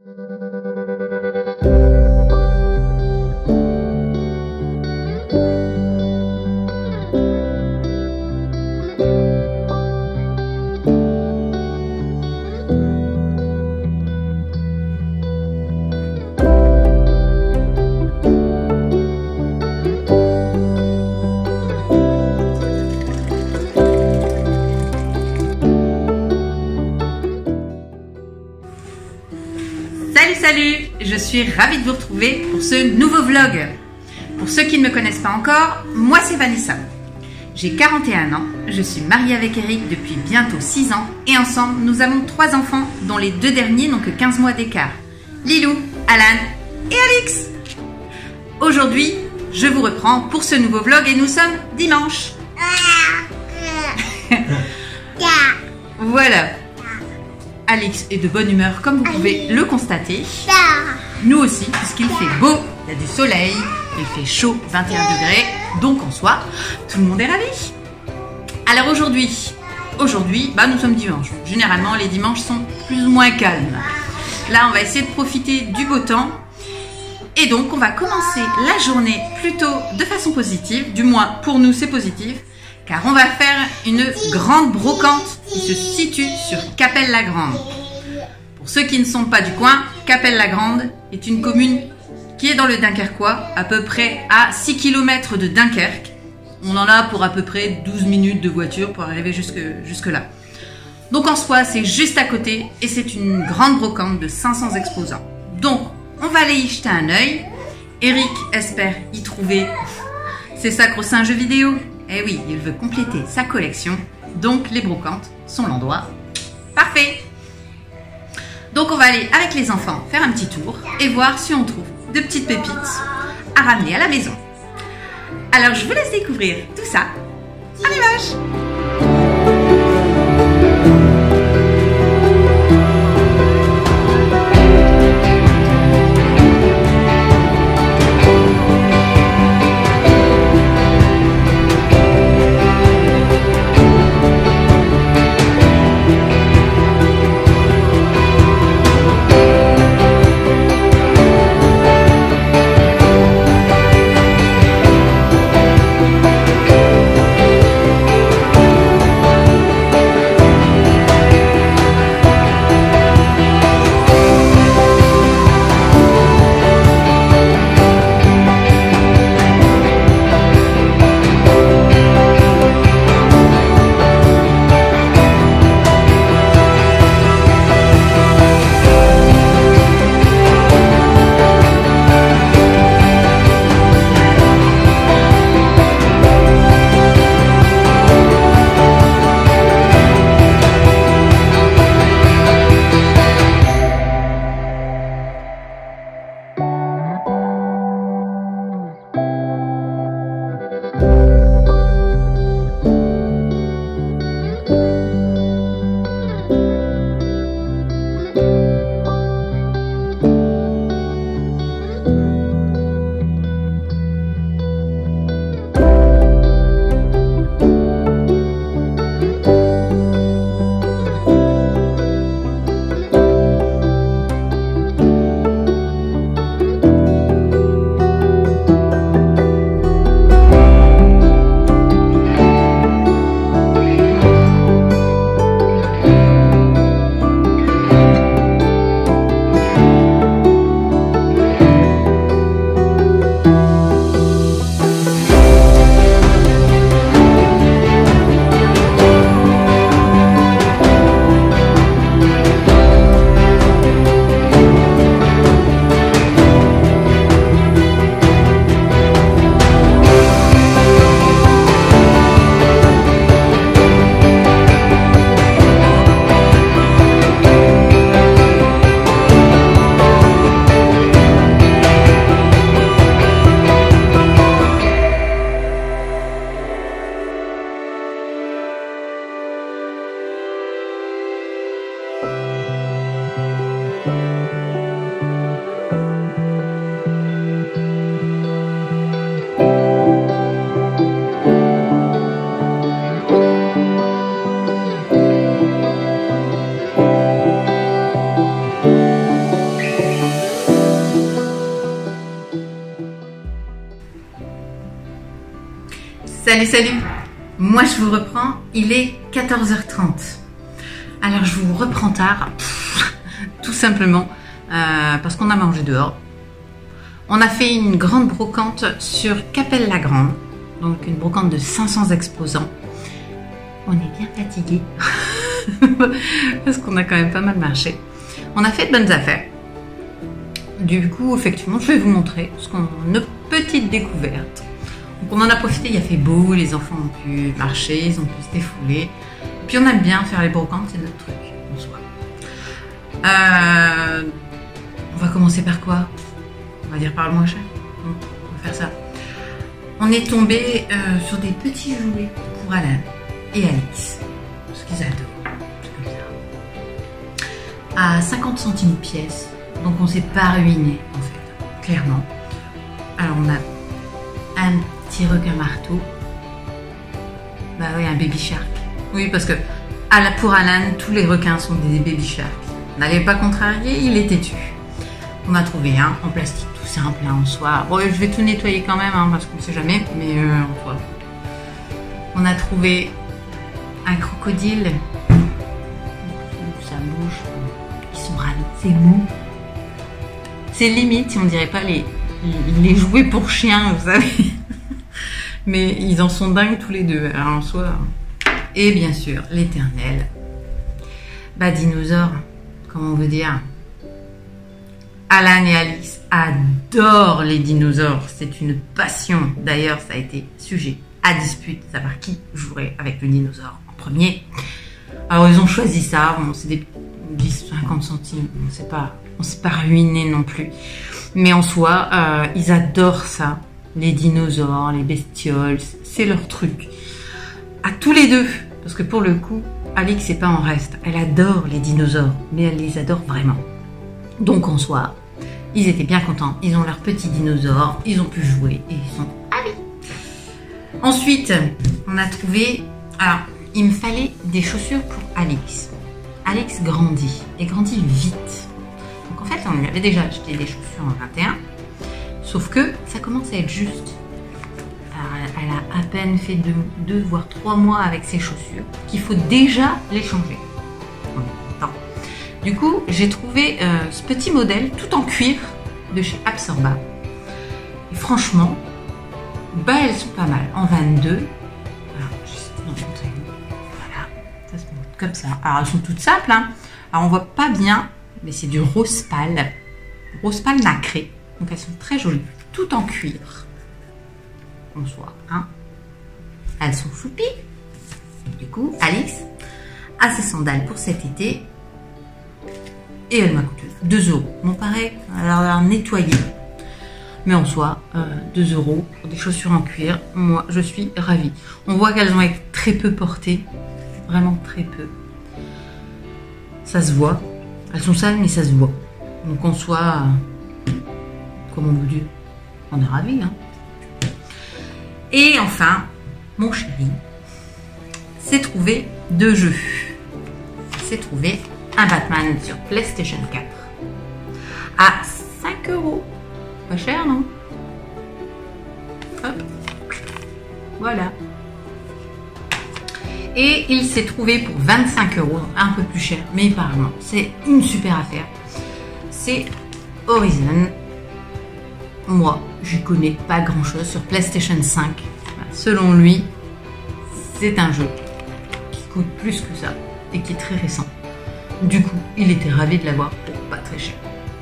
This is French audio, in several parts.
Salut, je suis ravie de vous retrouver pour ce nouveau vlog. Pour ceux qui ne me connaissent pas encore, moi c'est Vanessa. J'ai 41 ans, je suis mariée avec Eric depuis bientôt 6 ans et ensemble nous avons 3 enfants dont les 2 derniers n'ont que 15 mois d'écart. Lilou, Alan et Alix. Aujourd'hui, je vous reprends pour ce nouveau vlog et nous sommes dimanche. Voilà. Alix est de bonne humeur comme vous pouvez le constater. Nous aussi, puisqu'il fait beau, il y a du soleil, il fait chaud, 21 degrés. Donc en soi, tout le monde est ravi. Alors aujourd'hui, nous sommes dimanche. Généralement, les dimanches sont plus ou moins calmes. Là, on va essayer de profiter du beau temps. Et donc, on va commencer la journée plutôt de façon positive. Du moins, pour nous, c'est positif. Car on va faire une grande brocante qui se situe sur Cappelle-la-Grande. Pour ceux qui ne sont pas du coin, Cappelle-la-Grande est une commune qui est dans le Dunkerquois, à peu près à 6 km de Dunkerque. On en a pour à peu près 12 minutes de voiture pour arriver jusque là. Donc en soi, c'est juste à côté et c'est une grande brocante de 500 exposants. Donc, on va aller y jeter un œil. Eric espère y trouver ses sacres au sein jeux vidéo. Eh oui, il veut compléter sa collection, donc les brocantes sont l'endroit parfait. Donc on va aller avec les enfants faire un petit tour et voir si on trouve de petites pépites à ramener à la maison. Alors je vous laisse découvrir tout ça. À l'image. Salut, salut. Moi, je vous reprends. Il est 14h30. Alors, je vous reprends tard. Tout simplement parce qu'on a mangé dehors. On a fait une grande brocante sur Capelle-la-Grande. Donc, une brocante de 500 exposants. On est bien fatigué. Parce qu'on a quand même pas mal marché. On a fait de bonnes affaires. Du coup, effectivement, je vais vous montrer une petite découverte. Donc, on en a profité, il a fait beau, les enfants ont pu marcher, ils ont pu se défouler. Et puis, on aime bien faire les brocantes, c'est notre truc, en soi. On va commencer par quoi? On va dire par le moins cher. On va faire ça. On est tombé sur des petits jouets pour Alan et Alice. Ce qu'ils adorent. C'est comme ça. À 50 centimes pièce. Donc on s'est pas ruiné en fait, clairement. Alors on a un petit requin marteau. Bah oui, un baby shark. Oui, parce que pour Alan, tous les requins sont des baby sharks. N'allez pas contrarier, il est têtu. On a trouvé un en plastique tout simple en soi. Bon, je vais tout nettoyer quand même parce qu'on sait jamais, mais en soi. On a trouvé un crocodile. Ça bouge. Ils sont ravis. C'est mou. C'est limite, on dirait pas les jouets pour chiens, vous savez. Mais ils en sont dingues tous les deux, alors en soi. Et bien sûr, l'éternel. Dinosaure, comment on veut dire. Alan et Alice adorent les dinosaures. C'est une passion. D'ailleurs, ça a été sujet à dispute, savoir qui jouerait avec le dinosaure en premier. Alors, ils ont choisi ça. Bon, c'est des 10-50 centimes. On s'est pas ruiné non plus. Mais en soi, ils adorent ça. Les dinosaures, les bestioles, c'est leur truc. À tous les deux. Parce que pour le coup, Alix c'est pas en reste. Elle adore les dinosaures, mais elle les adore vraiment. Donc en soi, ils étaient bien contents. Ils ont leurs petits dinosaures, ils ont pu jouer et ils sont allés. Ensuite, on a trouvé... Alors, il me fallait des chaussures pour Alix. Alix grandit et grandit vite. Donc en fait, on lui avait déjà acheté des chaussures en 21. Sauf que ça commence à être juste. Alors, elle a à peine fait 2 voire 3 mois avec ses chaussures qu'il faut déjà les changer. Du coup, j'ai trouvé ce petit modèle tout en cuir de chez Absorba. Et franchement, elles sont pas mal. En 22. Voilà, ça se montre comme ça. Alors, elles sont toutes simples. Alors, on voit pas bien, mais c'est du rose pâle. Rose pâle nacré. Donc, elles sont très jolies. Tout en cuir. En soi. Elles sont choupies. Du coup, Alice a ses sandales pour cet été. Et elle m'a coûté 2 €. Bon, pareil, elle a l'air nettoyée. Mais en soi, 2 € pour des chaussures en cuir. Moi, je suis ravie. On voit qu'elles ont été très peu portées. Vraiment très peu. Ça se voit. Elles sont sales, mais ça se voit. Donc en soi, comment vous dire, on est ravis. Et enfin, mon chéri s'est trouvé 2 jeux. S'est trouvé un Batman sur PlayStation 4 à 5 €. Pas cher, non? Hop. Voilà. Et il s'est trouvé pour 25 €, un peu plus cher, mais apparemment, c'est une super affaire. C'est Horizon. Moi, je connais pas grand chose sur PlayStation 5. Selon lui, c'est un jeu qui coûte plus que ça et qui est très récent. Du coup, il était ravi de l'avoir pour pas très cher.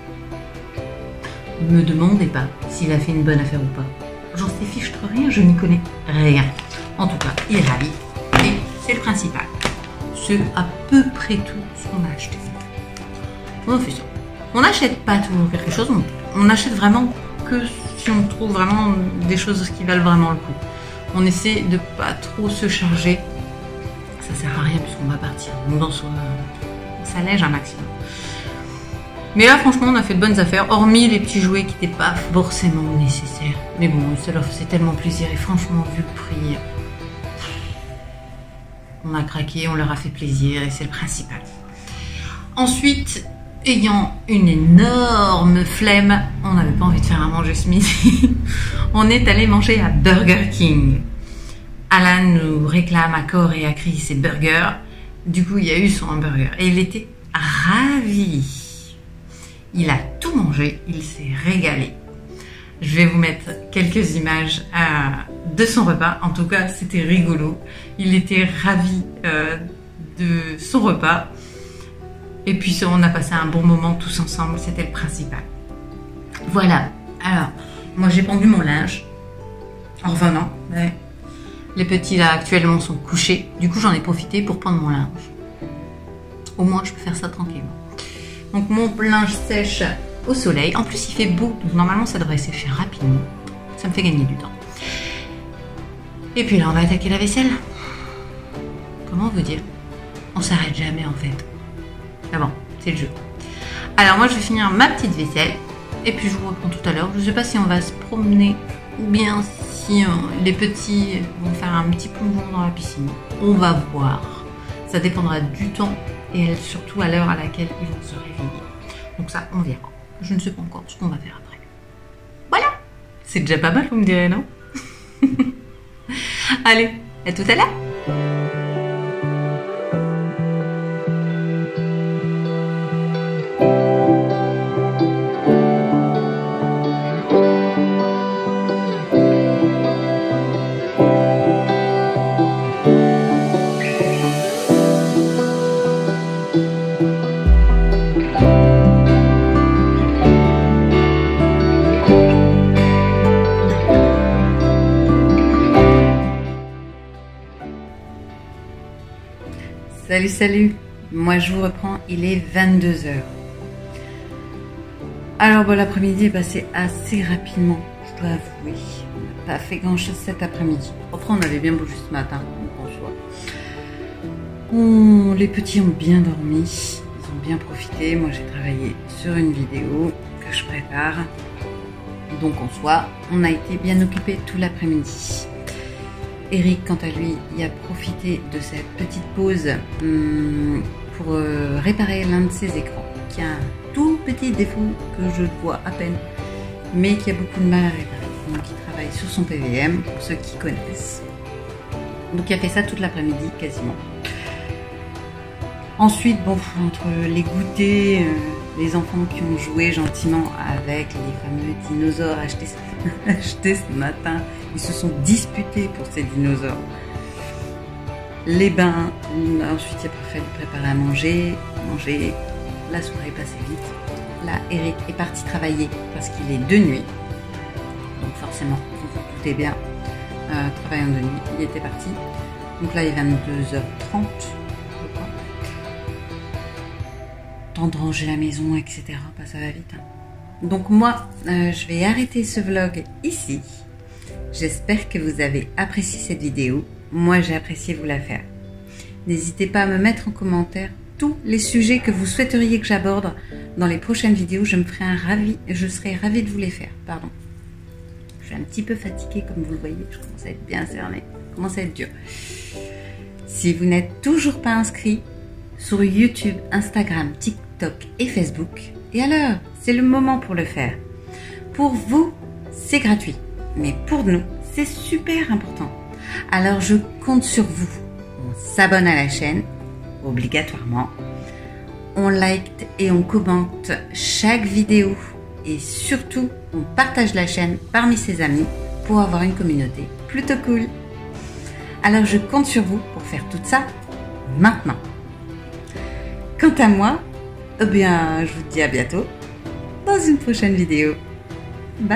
Ne me demandez pas s'il a fait une bonne affaire ou pas. J'en sais fiche rien, je n'y connais rien. En tout cas, il est ravi et c'est le principal. C'est à peu près tout ce qu'on a acheté. On fait ça. On n'achète pas toujours quelque chose, on achète vraiment que si on trouve vraiment des choses qui valent vraiment le coup. On essaie de pas trop se charger. Ça sert à rien puisqu'on va partir. Donc en soi, on s'allège un maximum. Mais là, franchement, on a fait de bonnes affaires, hormis les petits jouets qui n'étaient pas forcément nécessaires. Mais bon, ça leur faisait tellement plaisir et franchement, vu le prix, on a craqué, on leur a fait plaisir et c'est le principal. Ensuite, ayant une énorme flemme, on n'avait pas envie de faire à manger ce midi. On est allé manger à Burger King. Alan nous réclame à corps et à cri ses burgers. Du coup, il y a eu son hamburger et il était ravi. Il a tout mangé, il s'est régalé. Je vais vous mettre quelques images de son repas. En tout cas, c'était rigolo. Il était ravi de son repas. Et puis, on a passé un bon moment tous ensemble. C'était le principal. Voilà. Alors, moi, j'ai pendu mon linge en revenant. Ouais. Les petits, là, actuellement, sont couchés. Du coup, j'en ai profité pour prendre mon linge. Au moins, je peux faire ça tranquillement. Donc, mon linge sèche au soleil. En plus, il fait beau. Donc, normalement, ça devrait sécher rapidement. Ça me fait gagner du temps. Et puis là, on va attaquer la vaisselle. Comment vous dire? On s'arrête jamais, en fait. Ah bon, c'est le jeu. Alors, moi, je vais finir ma petite vaisselle. Et puis, je vous reprends tout à l'heure. Je ne sais pas si on va se promener ou bien si les petits vont faire un petit plongeon dans la piscine. On va voir. Ça dépendra du temps et surtout à l'heure à laquelle ils vont se réveiller. Donc ça, on verra. Je ne sais pas encore ce qu'on va faire après. Voilà. C'est déjà pas mal, vous me direz, non? Allez, à tout à l'heure. Salut, salut. Moi, je vous reprends. Il est 22h. Alors, bon, l'après-midi est passé assez rapidement, je dois avouer. On n'a pas fait grand-chose cet après-midi. Enfin, on avait bien bougé ce matin, en soi. Les petits ont bien dormi. Ils ont bien profité. Moi, j'ai travaillé sur une vidéo que je prépare. Donc, en soi, on a été bien occupés tout l'après-midi. Eric, quant à lui, il a profité de cette petite pause pour réparer l'un de ses écrans, qui a un tout petit défaut que je vois à peine, mais qui a beaucoup de mal à réparer. Donc il travaille sur son PVM, pour ceux qui connaissent. Donc il a fait ça toute l'après-midi, quasiment. Ensuite, bon, entre les goûters, les enfants qui ont joué gentiment avec les fameux dinosaures achetés ce matin, ils se sont disputés pour ces dinosaures. Les bains, ensuite il a fallu préparer à manger, la soirée est passée vite. Là, Eric est parti travailler parce qu'il est de nuit. Donc forcément, vous vous doutez bien, travaillant de nuit, il était parti. Donc là, il est 22h30. Temps de ranger la maison, etc. Bah, ça va vite. Hein. Donc moi, je vais arrêter ce vlog ici. J'espère que vous avez apprécié cette vidéo. Moi, j'ai apprécié vous la faire. N'hésitez pas à me mettre en commentaire tous les sujets que vous souhaiteriez que j'aborde dans les prochaines vidéos. Je serai ravie de vous les faire. Pardon. Je suis un petit peu fatiguée, comme vous le voyez. Je commence à être bien cernée. Ça commence à être dur. Si vous n'êtes toujours pas inscrit sur YouTube, Instagram, TikTok et Facebook, et alors, c'est le moment pour le faire. Pour vous, c'est gratuit. Mais pour nous, c'est super important. Alors, je compte sur vous. On s'abonne à la chaîne, obligatoirement. On like et on commente chaque vidéo. Et surtout, on partage la chaîne parmi ses amis pour avoir une communauté plutôt cool. Alors, je compte sur vous pour faire tout ça maintenant. Quant à moi, eh bien, je vous dis à bientôt dans une prochaine vidéo. Bye!